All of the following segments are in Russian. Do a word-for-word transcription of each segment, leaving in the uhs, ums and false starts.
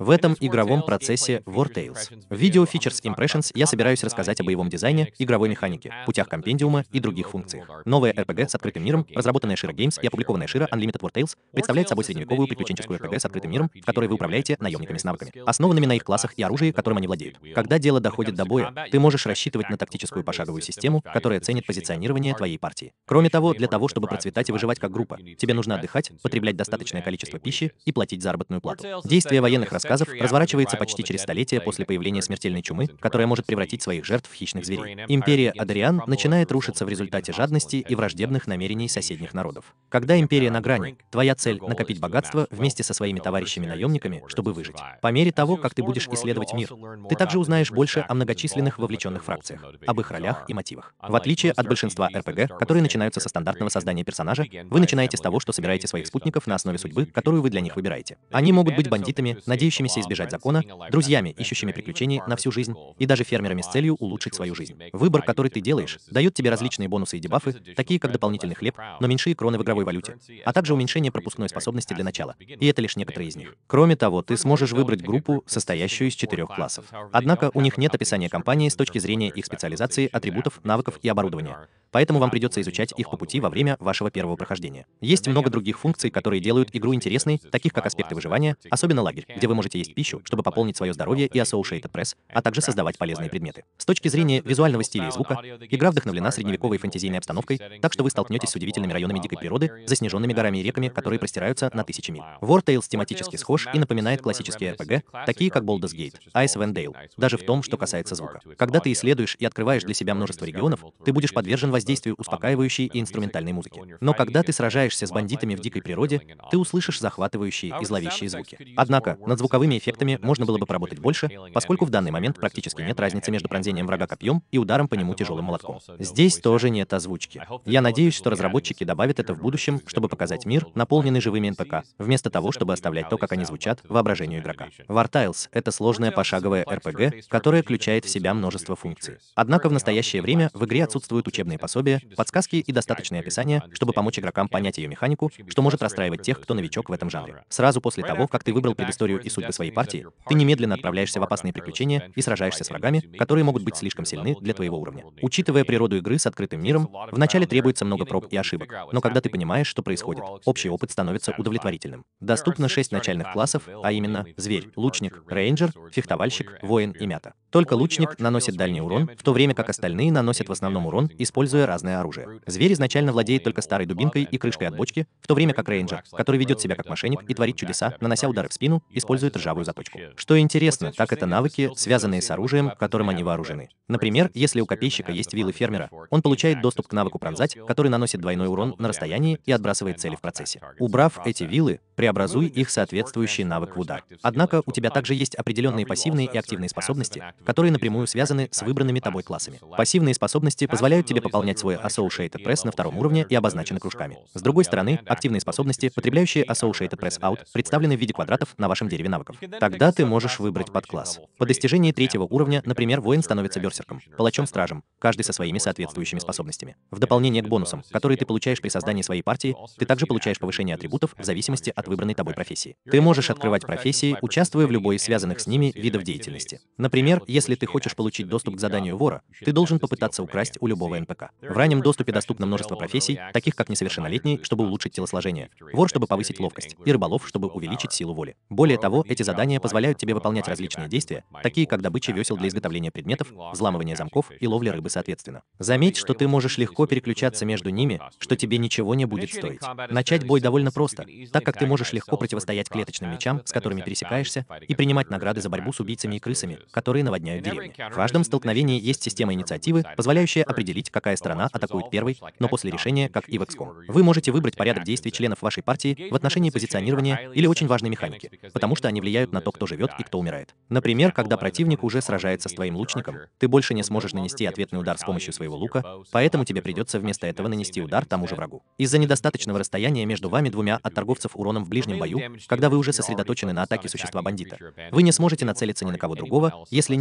В этом игровом процессе War Tales в видео Features Impressions я собираюсь рассказать о боевом дизайне, игровой механике, путях компендиума и других функциях. Новая эр пи джи с открытым миром, разработанная Shira Games и опубликованная Shira Unlimited War Tales, представляет собой средневековую приключенческую эр пи джи с открытым миром, в которой вы управляете наемниками с навыками, основанными на их классах и оружии, которым они владеют. Когда дело доходит до боя, ты можешь рассчитывать на тактическую пошаговую систему, которая ценит позиционирование твоей партии. Кроме того, для того, чтобы процветать и выживать как группа, тебе нужно отдыхать, потреблять достаточное количество пищи и платить заработную плату. Действие военных рассказов разворачивается почти через столетие после появления смертельной чумы, которая может превратить своих жертв в хищных зверей. Империя Адариан начинает рушиться в результате жадности и враждебных намерений соседних народов. Когда империя на грани, твоя цель — накопить богатство вместе со своими товарищами-наемниками, чтобы выжить. По мере того, как ты будешь исследовать мир, ты также узнаешь больше о многочисленных вовлеченных фракциях, об их ролях и мотивах. В отличие от большинства эр пи джи, которые начинаются со стандартного создания персонажа, вы начинаете с того, что собираете своих спутников на основе судьбы, которую вы для них выбираете. Они могут быть бандитами, надеющимися избежать закона, друзьями, ищущими приключений на всю жизнь, и даже фермерами с целью улучшить свою жизнь. Выбор, который ты делаешь, дает тебе различные бонусы и дебафы, такие как дополнительный хлеб, но меньшие кроны в игровой валюте, а также уменьшение пропускной способности для начала. И это лишь некоторые из них. Кроме того, ты сможешь выбрать группу, состоящую из четырех классов. Однако у них нет описания кампании с точки зрения их специализации, атрибутов, навыков и оборудования. Поэтому вам придется изучать их по пути во время вашего первого прохождения. Есть много других функций, которые делают игру интересной, таких как аспекты выживания, особенно лагерь, где вы можете есть пищу, чтобы пополнить свое здоровье, и Associated Press, а также создавать полезные предметы. С точки зрения визуального стиля и звука, игра вдохновлена средневековой фэнтезийной обстановкой, так что вы столкнетесь с удивительными районами дикой природы, заснеженными горами и реками, которые простираются на тысячи миль. War Tales тематически схож и напоминает классические эр пи джи, такие как Baldur's Gate, Icewind Dale, даже в том, что касается звука. Когда ты исследуешь и открываешь для себя множество регионов, ты будешь подвержен воздействию успокаивающей и инструментальной музыки. Но когда ты сражаешься с бандитами в дикой природе, ты услышишь захватывающие и зловещие звуки. Однако, над звуковыми эффектами можно было бы поработать больше, поскольку в данный момент практически нет разницы между пронзением врага копьем и ударом по нему тяжелым молотком. Здесь тоже нет озвучки. Я надеюсь, что разработчики добавят это в будущем, чтобы показать мир, наполненный живыми эн пи си, вместо того, чтобы оставлять то, как они звучат, воображению игрока. War Tales — это сложная пошаговая эр пи джи, которая включает в себя множество функций. Однако в настоящее время в игре отсутствуют учебные пособия, подсказки и достаточные описания, чтобы помочь игрокам понять ее механику, что может расстраивать тех, кто новичок в этом жанре. Сразу после того, как ты выбрал предысторию и судьбы своей партии, ты немедленно отправляешься в опасные приключения и сражаешься с врагами, которые могут быть слишком сильны для твоего уровня. Учитывая природу игры с открытым миром, вначале требуется много проб и ошибок, но когда ты понимаешь, что происходит, общий опыт становится удовлетворительным. Доступно шесть начальных классов, а именно зверь, лучник, рейнджер, фехтовальщик, воин и мята. Только лучник наносит дальний урон, в то время как остальные наносят в основном урон, используя разное оружие. Зверь изначально владеет только старой дубинкой и крышкой от бочки, в то время как рейнджер, который ведет себя как мошенник и творит чудеса, нанося удары в спину, использует ржавую заточку. Что интересно, так это навыки, связанные с оружием, которым они вооружены. Например, если у копейщика есть вилы фермера, он получает доступ к навыку пронзать, который наносит двойной урон на расстоянии и отбрасывает цели в процессе. Убрав эти вилы, преобразуй их соответствующий навык в удар. Однако у тебя также есть определенные пассивные и активные способности, которые напрямую связаны с выбранными тобой классами. Пассивные способности позволяют тебе пополнять свой Associated Press на втором уровне и обозначены кружками. С другой стороны, активные способности, потребляющие Associated Press Out, представлены в виде квадратов на вашем дереве навыков. Тогда ты можешь выбрать подкласс. По достижении третьего уровня, например, воин становится берсерком, палачом-стражем, каждый со своими соответствующими способностями. В дополнение к бонусам, которые ты получаешь при создании своей партии, ты также получаешь повышение атрибутов в зависимости от выбранной тобой профессии. Ты можешь открывать профессии, участвуя в любой из связанных с ними видов деятельности. Например, если ты хочешь получить доступ к заданию вора, ты должен попытаться украсть у любого эн пи си. В раннем доступе доступно множество профессий, таких как несовершеннолетний, чтобы улучшить телосложение, вор, чтобы повысить ловкость, и рыболов, чтобы увеличить силу воли. Более того, эти задания позволяют тебе выполнять различные действия, такие как добыча весел для изготовления предметов, взламывание замков и ловля рыбы соответственно. Заметь, что ты можешь легко переключаться между ними, что тебе ничего не будет стоить. Начать бой довольно просто, так как ты можешь легко противостоять клеточным мечам, с которыми пересекаешься, и принимать награды за борьбу с убийцами и крысами, которые наводняют деревни. В каждом столкновении есть система инициативы, позволяющая определить, какая страна атакует первой, но после решения, как и в икс ком. Вы можете выбрать порядок действий членов вашей партии в отношении позиционирования или очень важной механики, потому что они влияют на то, кто живет и кто умирает. Например, когда противник уже сражается с твоим лучником, ты больше не сможешь нанести ответный удар с помощью своего лука, поэтому тебе придется вместо этого нанести удар тому же врагу. Из-за недостаточного расстояния между вами двумя от торговцев уроном в ближнем бою, когда вы уже сосредоточены на атаке существа-бандита, вы не сможете нацелиться ни на кого другого, если не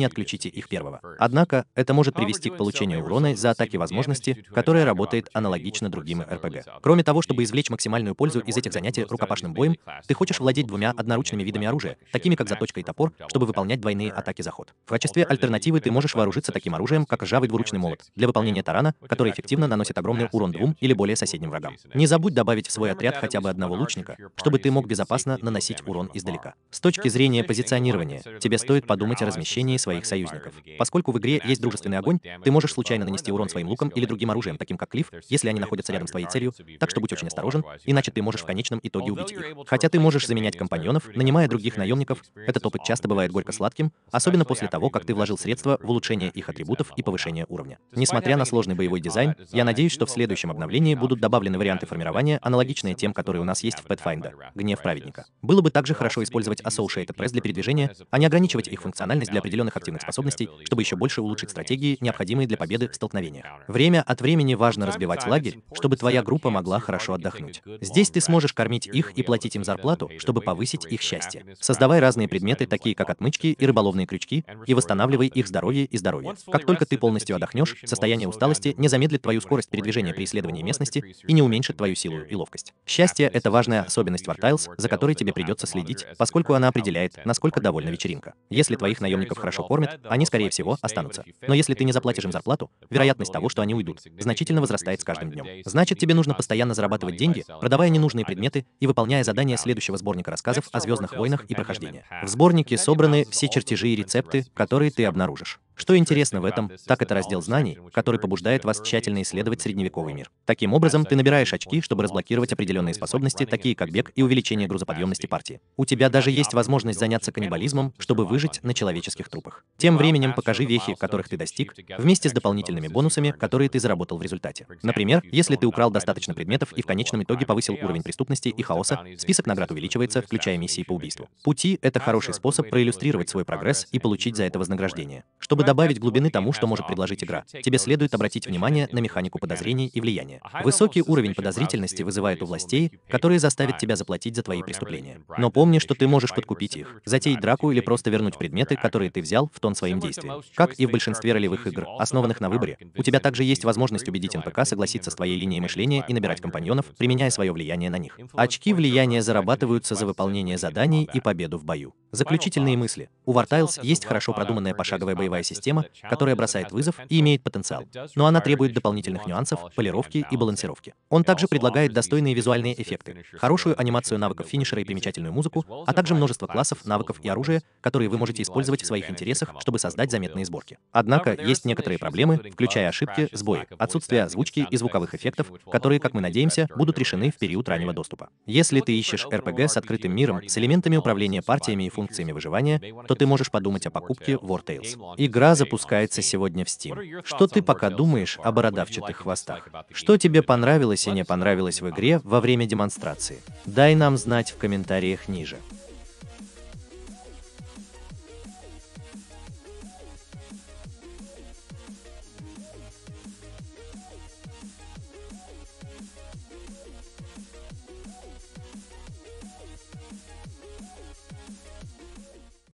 не отключите их первого. Однако, это может привести к получению урона за атаки возможности, которая работает аналогично другим эр пэ гэ. Кроме того, чтобы извлечь максимальную пользу из этих занятий рукопашным боем, ты хочешь владеть двумя одноручными видами оружия, такими как заточка и топор, чтобы выполнять двойные атаки за ход. В качестве альтернативы ты можешь вооружиться таким оружием, как ржавый двуручный молот, для выполнения тарана, который эффективно наносит огромный урон двум или более соседним врагам. Не забудь добавить в свой отряд хотя бы одного лучника, чтобы ты мог безопасно наносить урон издалека. С точки зрения позиционирования, тебе стоит подумать о размещении своих союзников. Поскольку в игре есть дружественный огонь, ты можешь случайно нанести урон своим луком или другим оружием, таким как клиф, если они находятся рядом с твоей целью, так что будь очень осторожен, иначе ты можешь в конечном итоге убить их. Хотя ты можешь заменять компаньонов, нанимая других наемников, этот опыт часто бывает горько-сладким, особенно после того, как ты вложил средства в улучшение их атрибутов и повышение уровня. Несмотря на сложный боевой дизайн, я надеюсь, что в следующем обновлении будут добавлены варианты формирования, аналогичные тем, которые у нас есть в Pathfinder — Гнев Праведника. Было бы также хорошо использовать Associated Press для передвижения, а не ограничивать их функциональность для определенных активных способностей, чтобы еще больше улучшить стратегии, необходимые для победы в столкновениях. Время от времени важно разбивать лагерь, чтобы твоя группа могла хорошо отдохнуть. Здесь ты сможешь кормить их и платить им зарплату, чтобы повысить их счастье. Создавай разные предметы, такие как отмычки и рыболовные крючки, и восстанавливай их здоровье и здоровье. Как только ты полностью отдохнешь, состояние усталости не замедлит твою скорость передвижения при исследовании местности и не уменьшит твою силу и ловкость. Счастье — это важная особенность War Tales, за которой тебе придется следить, поскольку она определяет, насколько довольна вечеринка. Если твоих наемников хорошо кормят, они, скорее всего, останутся. Но если ты не заплатишь им зарплату, вероятность того, что они уйдут, значительно возрастает с каждым днем. Значит, тебе нужно постоянно зарабатывать деньги, продавая ненужные предметы и выполняя задания следующего сборника рассказов о Звездных войнах и прохождения. В сборнике собраны все чертежи и рецепты, которые ты обнаружишь. Что интересно в этом, так это раздел знаний, который побуждает вас тщательно исследовать средневековый мир. Таким образом, ты набираешь очки, чтобы разблокировать определенные способности, такие как бег и увеличение грузоподъемности партии. У тебя даже есть возможность заняться каннибализмом, чтобы выжить на человеческих трупах. Тем временем покажи вехи, которых ты достиг, вместе с дополнительными бонусами, которые ты заработал в результате. Например, если ты украл достаточно предметов и в конечном итоге повысил уровень преступности и хаоса, список наград увеличивается, включая миссии по убийству. Пути — это хороший способ проиллюстрировать свой прогресс и получить за это вознаграждение. Чтобы добавить глубины тому, что может предложить игра, тебе следует обратить внимание на механику подозрений и влияния. Высокий уровень подозрительности вызывает у властей, которые заставят тебя заплатить за твои преступления. Но помни, что ты можешь подкупить их, затеять драку или просто вернуть предметы, которые ты взял, в тон своим действиям. Как и в большинстве ролевых игр, основанных на выборе, у тебя также есть возможность убедить эн пэ ка согласиться с твоей линией мышления и набирать компаньонов, применяя свое влияние на них. Очки влияния зарабатываются за выполнение заданий и победу в бою. Заключительные мысли. У War Tales есть хорошо продуманная пошаговая боевая система, которая бросает вызов и имеет потенциал, но она требует дополнительных нюансов, полировки и балансировки. Он также предлагает достойные визуальные эффекты, хорошую анимацию навыков финишера и примечательную музыку, а также множество классов, навыков и оружия, которые вы можете использовать в своих интересах, чтобы создать заметные сборки. Однако есть некоторые проблемы, включая ошибки, сбои, отсутствие озвучки и звуковых эффектов, которые, как мы надеемся, будут решены в период раннего доступа. Если ты ищешь эр пэ гэ с открытым миром, с элементами управления партиями и функциями выживания, то ты можешь подумать о покупке War Tales. Игра запускается сегодня в Steam. Что ты пока думаешь о бородавчатых хвостах? Что тебе понравилось и не понравилось в игре во время демонстрации? Дай нам знать в комментариях ниже.